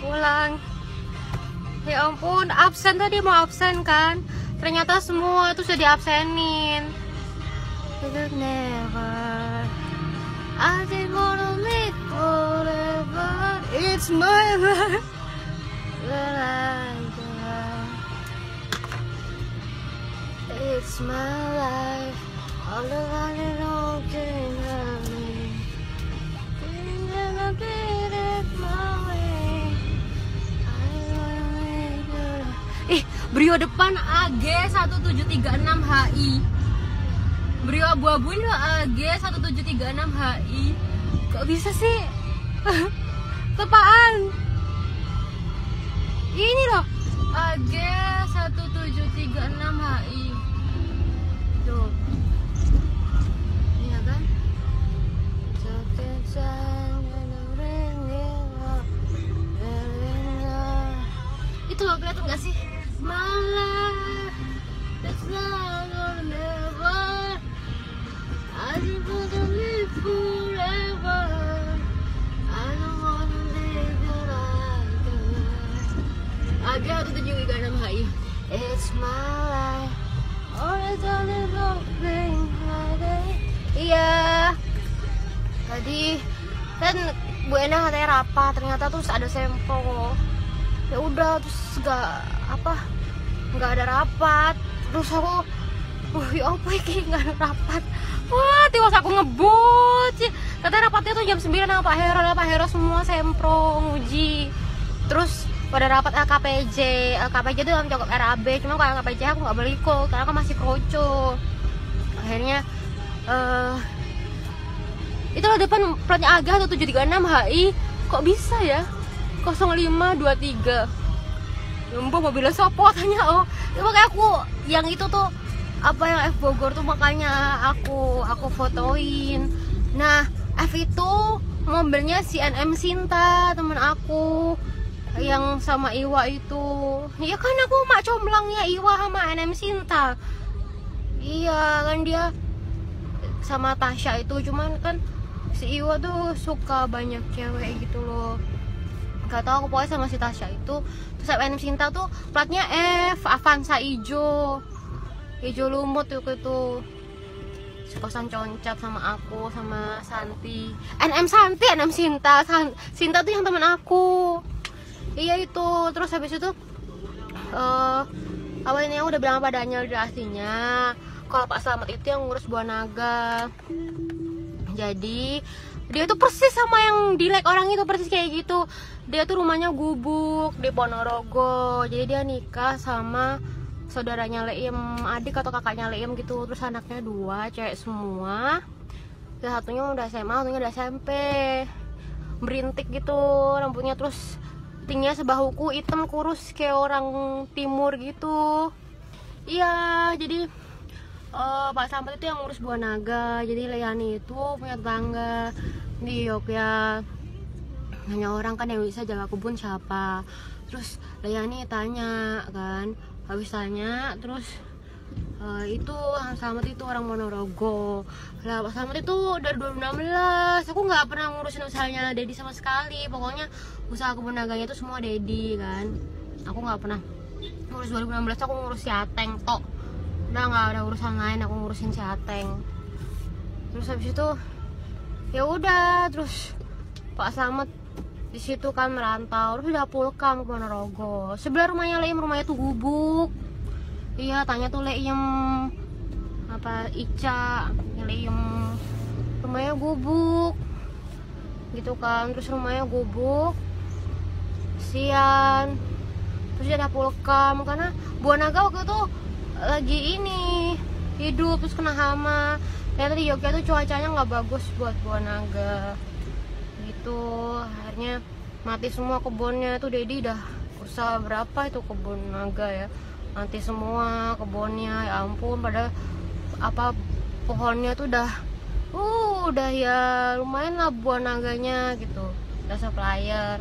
pulang. Ya ampun, absen tadi mau absen kan, ternyata semua itu sudah diabsenin. Never, I just wanna live forever. It's my life. It's my life. All the one and all can have me. Never beat it my way. I wanna make it. Brio depan AG 1736 HI. Brio abu-abu ini AG 1736 HI. Kok bisa sih? Tepaan. Ini loh AG 1736 HI. Tuh. Iya kan? Itu loh, kelihatan gak sih? Malah that's not gonna never. I just wanna live forever. I don't wanna live your life. Agak 1736 HI. It's my life. Always on the thing like that. Iya. Tadi kan Bu Ena katanya rapat, ternyata tuh ada sempro. Ya udah, terus nggak ada rapat. Terus aku, ya apa ini nggak ada rapat? Wah, tiwas aku ngebut sih. Katanya rapatnya tuh jam 9 sama Pak Hero semua sempro nguji. Terus pada rapat LKPJ itu dalam cukup RAB, cuma kalau LKPJ aku nggak boleh ikut karena kan masih kroco. Akhirnya itulah depan platnya Agah 1736 HI. Kok bisa ya 0523. Mbak mobilnya sopo katanya. Oh ya, makanya aku yang itu tuh yang F Bogor tuh makanya aku fotoin. Nah F itu mobilnya si NM Sinta, temen aku yang sama Iwa itu. Ya kan aku mak comblangnya Iwa sama NM Sinta. Iya kan dia sama Tasya itu, cuman kan si Iwa tuh suka banyak cewek gitu loh. Gak tau, aku pokoknya sama si Tasya itu. Terus NM Sinta tuh platnya F, Avanza hijau lumut itu. Sekosan concap sama aku sama Santi. NM Sinta. Sinta tuh yang temen aku. Iya itu. Terus habis itu awalnya udah bilang pada Daniel aslinya kalau Pak Slamet itu yang ngurus Buah Naga. Jadi dia tuh persis sama yang di like orang itu, persis kayak gitu. Dia tuh rumahnya Gubuk di Ponorogo. Jadi dia nikah sama saudaranya Leim, adik atau kakaknya Leim gitu. Terus anaknya 2, cewek semua. Yang satunya udah SMA, satunya udah SMP. Berintik gitu rambutnya, terus tingginya sebahuku, hitam kurus kayak orang timur gitu. Iya, jadi Pak Slamet itu yang ngurus Buah Naga. Jadi Leani itu punya tetangga di Yogyakarta. Nanya orang kan yang bisa jaga kebun siapa. Terus Leani tanya kan, habis tanya terus itu Pak Slamet itu orang Ponorogo. Lah Pak Slamet itu dari 2016. Aku nggak pernah ngurusin usahanya Dedi sama sekali. Pokoknya usaha kebun naganya itu semua Dedi kan. Aku nggak pernah ngurus 2016. Aku ngurus si Ateng tok. Udah nggak ada urusan lain, aku ngurusin si Ateng. Terus habis itu ya udah, terus Pak Slamet di situ kan merantau, terus udah pulkam ke Ponorogo. Sebelah rumahnya Leim, rumahnya tuh Gubuk. Iya, tanya tuh Leim apa Ica, Leim rumahnya Gubuk gitu kan. Terus rumahnya Gubuk Sian. Terus dia udah pulkam karena Buah Naga waktu itu lagi ini hidup, terus kena hama. Ternyata di Jogja tuh cuacanya nggak bagus buat Buah Naga gitu. Akhirnya mati semua kebunnya. Tuh Dedi udah usaha berapa itu kebun naga ya, mati semua kebunnya. Ya ampun, pada pohonnya tuh udah ya lumayan lah Buah Naganya gitu, udah supplier.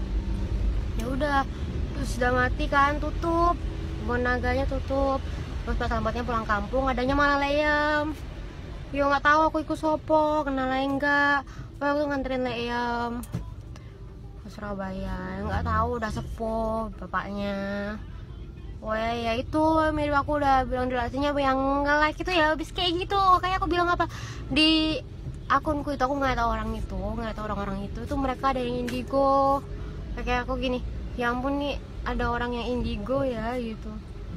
Ya udah, terus udah mati kan, tutup Buah Naganya, tutup. Terus pas Slametnya pulang kampung, adanya malah Leim. Yo nggak tahu aku ikut sopo, kenal enggak. Aku nganterin Leim. Surabaya. Nggak tahu udah sepuh bapaknya. Oh ya itu mirip aku udah bilang di relasinya yang nge-like itu ya habis kayak gitu. Kayak aku bilang apa di akunku itu, aku nggak tahu orang itu, nggak tahu orang-orang itu mereka ada yang indigo. Kayak aku gini, ya ampun nih ada orang yang indigo ya gitu.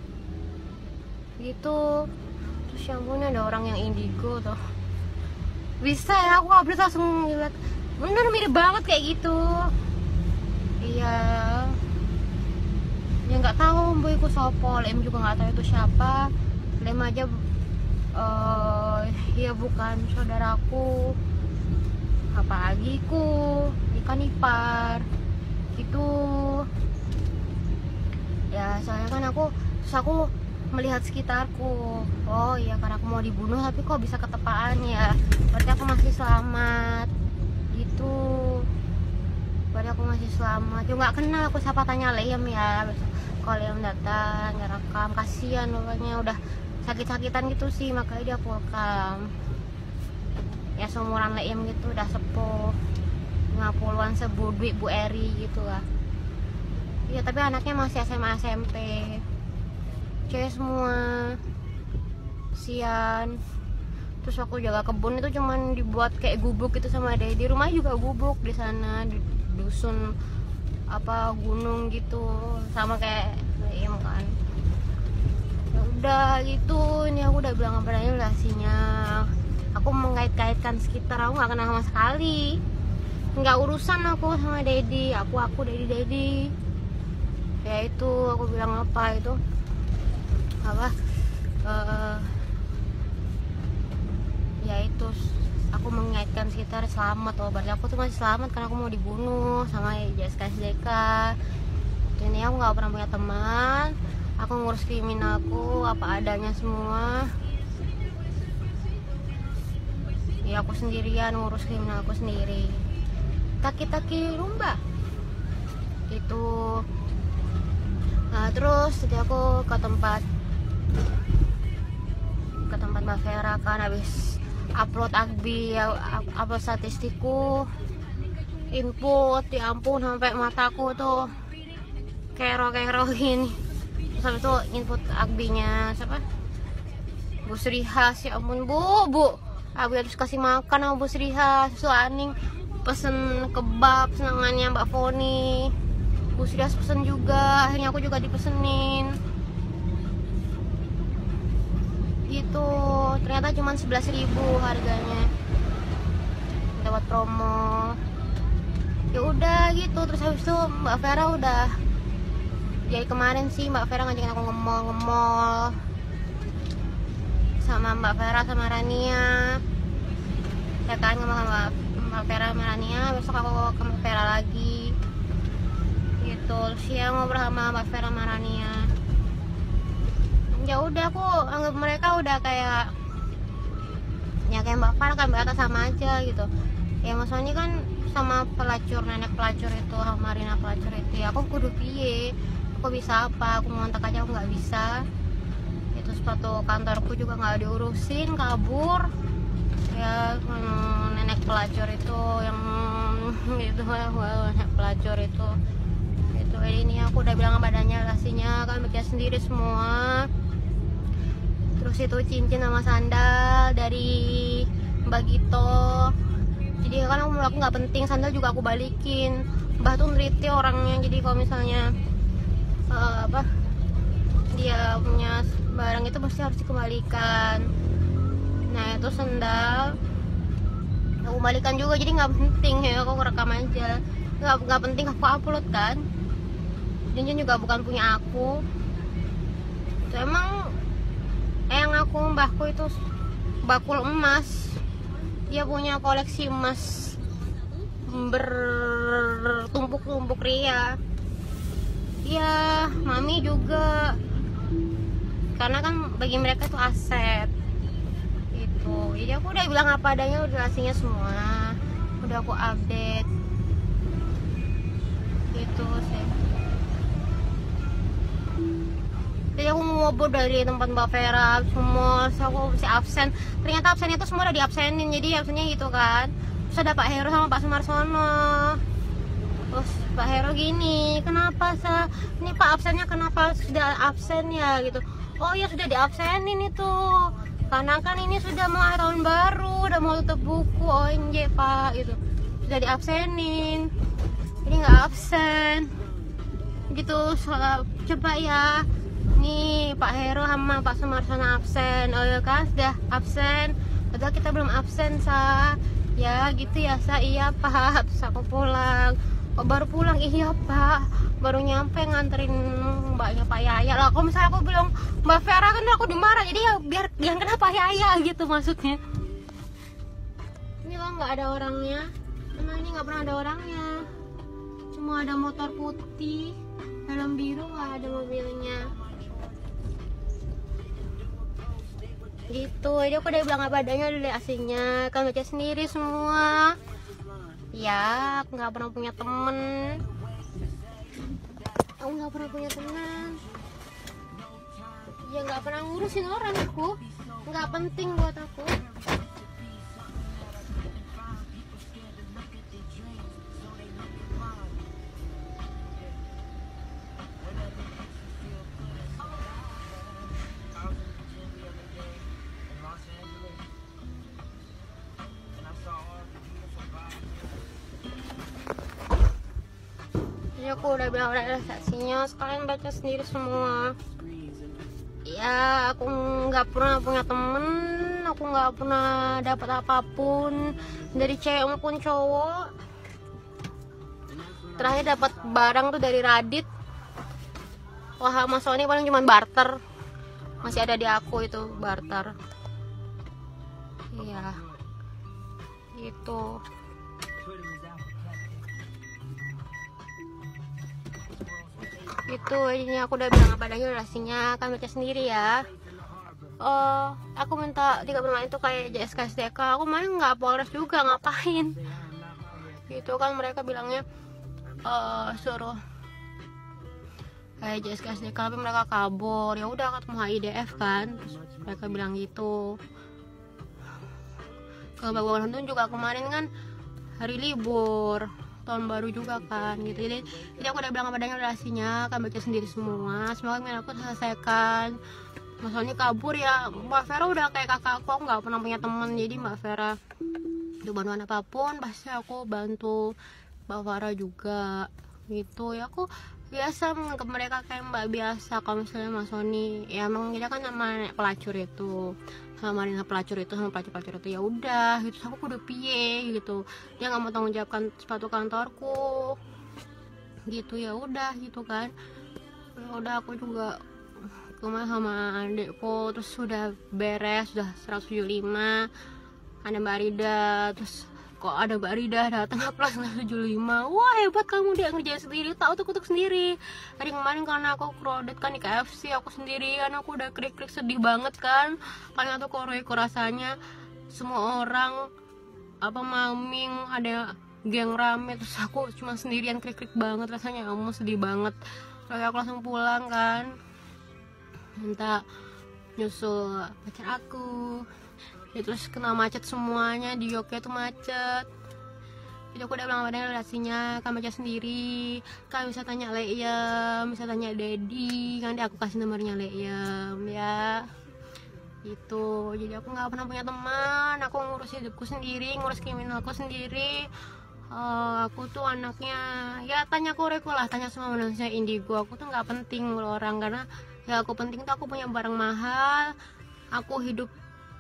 Terus ya ampun ada orang yang indigo tuh. Bisa ya aku update langsung lihat. Bener mirip banget kayak gitu. Iya. Ya nggak tahu boyku sopo, Lem juga nggak tahu itu siapa. Lem aja ya bukan saudaraku, apa agiku, ikan ipar itu. Ya soalnya kan aku melihat sekitarku. Oh iya karena aku mau dibunuh tapi kok bisa ketepaan ya, berarti aku masih selamat gitu. Berarti aku masih selamat. Juga nggak kenal aku siapa, tanya Liam ya. Kalau Liam datang nggak rekam, kasihan bapaknya udah sakit-sakitan gitu sih, makanya dia aku rekam. Ya seumuran Liam gitu, udah sepuh 50-an, sebudwi Bu Eri gitu lah. Iya tapi anaknya masih SMA SMP, cewek semua, sian. Terus aku jaga kebun itu cuman dibuat kayak gubuk gitu sama dia. Di rumah juga gubuk di sana, di dusun apa gunung gitu, sama kayak Liam kan. Ya udah gitu, ini aku udah bilang apa adanya relasinya. Aku mengait-kaitkan sekitar, aku nggak kenal sama sekali. Nggak urusan aku sama Dedi, aku Dedi. Ya itu aku bilang apa itu ya itu aku mengaitkan sekitar selamat. Oh berarti aku tuh masih selamat karena aku mau dibunuh sama JSK. Ini aku nggak pernah punya teman, aku ngurus kriminalku apa adanya semua. Ya aku sendirian ngurus kriminalku sendiri, taki-taki lumba gitu. Nah terus jadi aku ke tempat Mbak Vera kan, habis upload Agbi, upload statistikku, input, ya ampun sampai mataku tuh kero gini. Terus habis itu input Agbinya siapa, Bu Srihas. Ya ampun bu Agbi harus kasih makan sama Bu Srihas. Terus Aning pesen kebab senangannya Mbak Foni, Bu Srihas pesen juga, akhirnya aku juga dipesenin gitu. Ternyata cuma 11.000 harganya lewat promo. Ya udah gitu. Terus habis itu Mbak Vera udah, jadi kemarin sih Mbak Vera ngajakin aku nge-mall sama Mbak Vera sama Rania ya kan, ngomong sama Mbak Vera sama Rania. Besok aku ke Mbak Vera lagi gitu. Siang ngobrol sama Mbak Vera sama Rania. Ya udah aku anggap mereka udah kayak ya kayak Mbak Far kan, Mbak Ata sama aja gitu ya. Maksudnya kan sama pelacur, nenek pelacur itu sama Marina pelacur itu ya, aku kudu piye, aku bisa apa, aku ngontak aja aku nggak bisa. Itu sepatu kantorku juga nggak diurusin, kabur ya. Nenek pelacur itu yang itu nenek pelacur itu ini aku udah bilang badannya relasinya kan bikin sendiri semua. Terus itu cincin sama sandal dari Mbak Gito. Jadi kan aku nggak penting, sandal juga aku balikin. Mbah tuh neriti orangnya, jadi kalau misalnya dia punya barang itu pasti harus dikembalikan. Nah itu sandal aku balikan juga, jadi nggak penting ya, aku rekam aja. Nggak penting aku upload kan. Cincin juga bukan punya aku. Itu emang yang aku mbahku itu bakul emas, dia punya koleksi emas bertumpuk-tumpuk ria. Ya mami juga, karena kan bagi mereka itu aset itu. Jadi aku udah bilang apa adanya, udah relasinya semua udah aku update gitu sih. Jadi aku ngobrol dari tempat Mbak Vera semua, aku masih absen. Ternyata absennya itu semua udah diabsenin, jadi absennya gitu kan. Terus ada Pak Heru sama Pak Sumarsono. Terus Pak Hero gini, kenapa ini Pak absennya kenapa sudah absen ya gitu. Oh ya sudah diabsenin itu, karena kan ini sudah mau tahun baru, udah mau tutup buku. Oh iya Pak gitu, sudah diabsenin, ini nggak absen gitu. Coba ya, nih Pak Hero sama Pak Sumarsono absen. Oh ya kan sudah absen, padahal kita belum absen ya gitu ya iya Pak. Terus aku pulang. Kok baru pulang? Iya Pak, baru nyampe nganterin mbaknya Pak Yaya lah. Kalau misalnya aku bilang Mbak Vera kan aku dimarah, jadi ya biar yang kena Pak Yaya gitu maksudnya. Ini loh nggak ada orangnya, emang ini nggak pernah ada orangnya, cuma ada motor putih, helm biru, nggak ada mobilnya gitu. Jadi aku udah bilang apa adanya, udah aslinya kan baca sendiri semua. Ya, aku nggak pernah punya temen. Aku nggak pernah punya teman. Ya nggak pernah ngurusin orang aku. Nggak penting buat aku. Jadi aku udah bilang realisasinya, sekalian baca sendiri semua. Ya aku nggak pernah punya temen, aku nggak pernah dapat apapun dari cewek maupun cowok. Terakhir dapat barang tuh dari Radit. Wah Mas Sony paling cuma barter, masih ada di aku itu barter. Iya gitu. Itu jadinya aku udah bilang apa adanya, relasinya kan baca sendiri ya. Aku minta 3 bermain itu kayak JSKSDK, aku main nggak Polres juga, ngapain gitu kan. Mereka bilangnya suruh kayak JSKSDK, tapi mereka kabur. Ya udah ketemu HIDF kan, terus mereka bilang gitu. Kalau Bapak Nonton juga kemarin kan hari libur tahun baru juga kan gitu. Jadi aku udah bilang apa adanya, relasinya kan baca sendiri semua. Semoga aku selesaikan. Masalahnya kabur ya, Mbak Vera udah kayak kakak aku nggak pernah punya teman. Jadi Mbak Vera itu bantuan apapun pasti aku bantu. Mbak Vera juga gitu ya, aku biasa menganggap mereka kayak mbak biasa. Kalau misalnya Mas Sony ya emang dia kan sama pelacur itu, sama pelacur itu, sama pelacur itu, ya udah gitu. Aku udah piye gitu, dia nggak mau tanggung jawabkan sepatu kantorku gitu. Ya udah gitu kan. Ya udah aku juga kemarin sama adekku, terus sudah beres, sudah 175. Ada Mbak Rida, terus kok ada Mbak Rida datang plus 175. Wah hebat kamu, dia ngerjain sendiri, tahu tuh sendiri. Hari kemarin karena aku crowded kan di KFC, aku sendirian, aku udah krik-krik sedih banget kan. Karena tuh kok rasanya semua orang apa maming, ada geng rame, terus aku cuma sendirian krik-krik banget rasanya. Kamu sedih banget. Lalu aku langsung pulang kan, minta nyusul pacar aku ya, terus kena macet semuanya di Jogja tuh macet. Jadi aku udah bilang padahal relasinya kan baca sendiri kan, bisa tanya Leiem, bisa tanya Dedi, nanti aku kasih nomornya Leiem ya itu. Jadi aku nggak pernah punya teman, aku ngurus hidupku sendiri, ngurus kriminalku sendiri. Aku tuh anaknya ya tanya Koreko lah, tanya semua manusia indigo. Aku tuh nggak penting orang, karena ya aku penting tuh aku punya barang mahal, aku hidup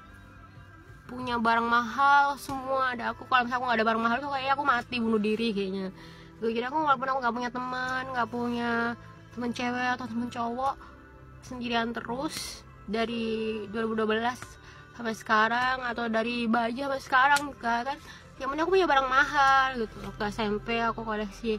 punya barang mahal semua ada aku. Kalau misalnya aku nggak ada barang mahal tuh kayak aku mati, bunuh diri kayaknya. Jadi aku walaupun aku nggak punya teman, nggak punya teman cewek atau teman cowok, sendirian terus dari 2012 sampai sekarang, atau dari bayi sampai sekarang juga kan. Yang penting aku punya barang mahal gitu. Waktu SMP aku koleksi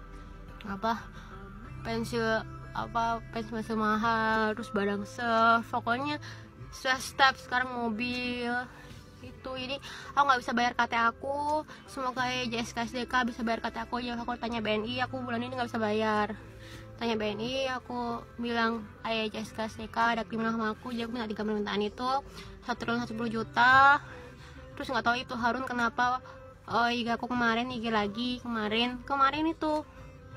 pensil mahal, terus barang surf, pokoknya step. Sekarang mobil itu. Jadi aku nggak bisa bayar KT aku, semoga JSKSDK bisa bayar KT aku. Ya aku tanya BNI, aku bulan ini nggak bisa bayar. Tanya BNI, aku bilang ayah JSKSDK ada kriminal sama aku. Jadi aku minta 3 permintaan itu 1,10 juta. Terus nggak tahu itu Harun kenapa IG aku kemarin IG lagi kemarin itu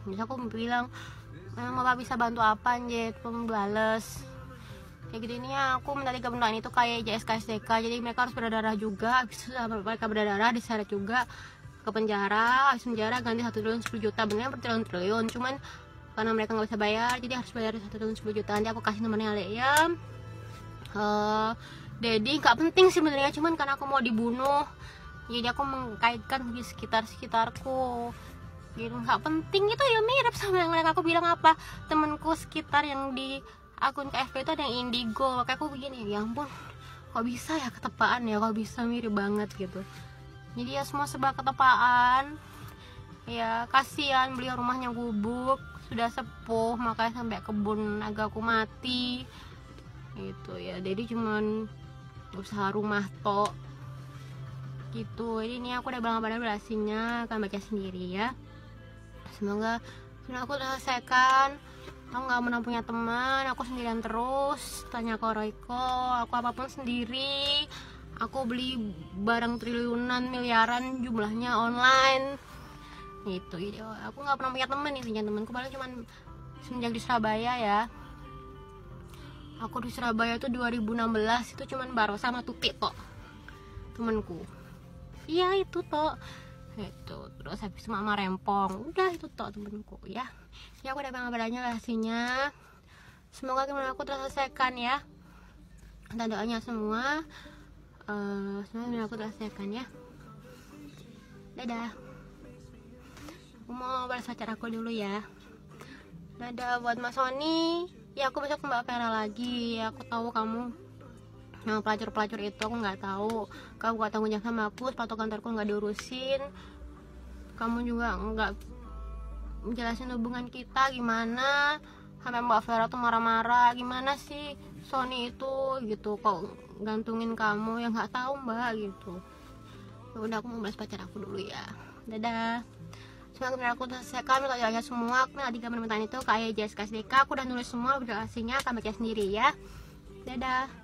Terus aku bilang, Bapak bisa bantu apa Jet? Pembales kayak gitu. Ini ya, aku minta 3 bentukan itu kayak JSK-SDK, jadi mereka harus berdarah juga. Habis mereka berdarah diseret juga ke penjara, habis penjara ganti 1 triliun 10 juta, benernya bertriliun-triliun, cuman karena mereka nggak bisa bayar jadi harus bayar 1 triliun 10 juta. Nanti aku kasih nomornya Alea. Dedi nggak penting sih sebenarnya, cuman karena aku mau dibunuh jadi aku mengkaitkan di sekitarku gitu. Nggak penting itu ya, mirip sama yang mereka. Aku bilang apa, temenku sekitar yang di akun KFP itu ada yang indigo, kayak aku begini, ya ampun kok bisa ya ketepaan ya, kok bisa mirip banget gitu. Jadi ya semua serba ketepaan ya, kasihan beliau rumahnya gubuk, sudah sepuh makanya sampai kebun nagaku mati gitu ya. Jadi cuman usaha rumah tok gitu. Jadi ini aku udah bilang pada durasinya, akan baca sendiri ya. Semoga aku selesaikan. Aku nggak pernah punya teman, aku sendirian terus. Tanya ke Royko, aku apapun sendiri. Aku beli barang triliunan, miliaran jumlahnya online gitu. Jadi aku nggak pernah punya teman intinya. Temanku paling cuman semenjak di Surabaya ya. Aku di Surabaya tuh 2016 itu cuman Baro sama Tuti tok temanku. Iya itu tok itu. Terus habis Mama Rempong, udah itu tok temenku ya. Ya aku udah bang-bangnya rahasinya. Semoga gimana aku terselesaikan ya. Dan doanya semua semoga aku terselesaikan ya. Dadah. Aku mau balas pacar aku dulu ya. Dadah buat Mas Sony. Ya aku besok Mbak Vera lagi. Ya, aku tahu kamu yang pelacur itu, aku nggak tahu. Kamu gak tanggung jawab sama aku, sepatu kantorku nggak diurusin. Kamu juga nggak menjelasin hubungan kita gimana, sampai Mbak Vera tuh marah-marah. Gimana sih Sony itu gitu, kok gantungin kamu, ya nggak tahu Mbak gitu. Ya udah aku mau balas pacar aku dulu ya. Dadah. Semoga aku selesaikan minta semua. Aku minta 3 permintaan itu kayak JSK-SDK. Aku udah nulis semua, udah aslinya akan baca sendiri ya. Dadah.